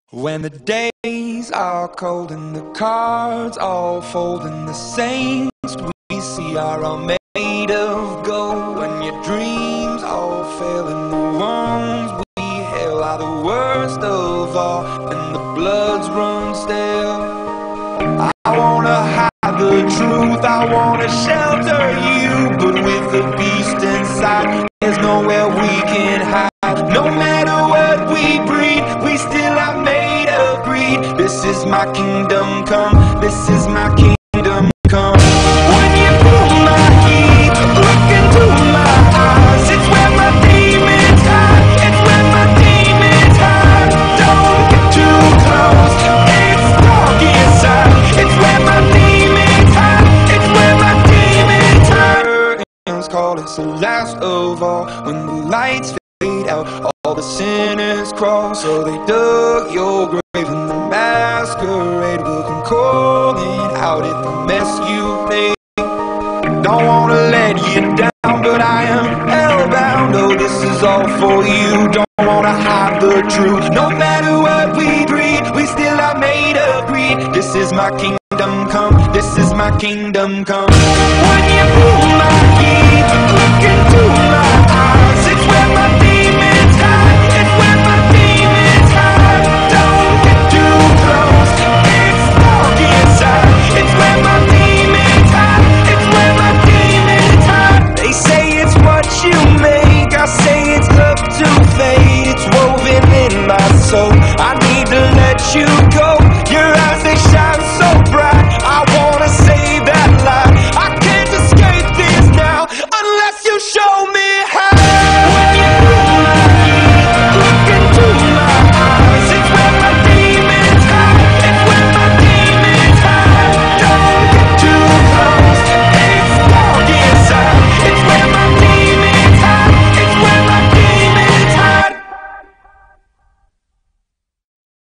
When the days are cold and the cards all fold and the saints we see are all made of gold, when your dreams all fail and the wounds we hail are the worst of all and the bloods run stale, I wanna hide the truth, I wanna shelter you, but with the beast inside there's nowhere we can hide. No matter what we breed, we still are made of greed. This is my kingdom come, this is my kingdom come. When you pull my heat, look into my eyes, it's where my demons hide, it's where my demons hide. Don't get too close, it's dark inside, it's where my demons hide, it's where my demons hide. Curtains call us the last of all. When the lights fade out, all the sinners crawl, so they dug your grave and the masquerade will come calling out at the mess you made. Don't wanna let you down, but I am hellbound. Oh, this is all for you. Don't wanna hide the truth. No matter what we breed, we still are made of greed. This is my kingdom come, this is my kingdom come. When you pull my heat, look into my eyes, it's where my demons hide, it's where my demons hide. Don't get too close, it's dark inside, it's where my demons hide, it's where my demons hide. They say it's what you make, I say it's up to fate. It's woven in my soul, I need to let you go.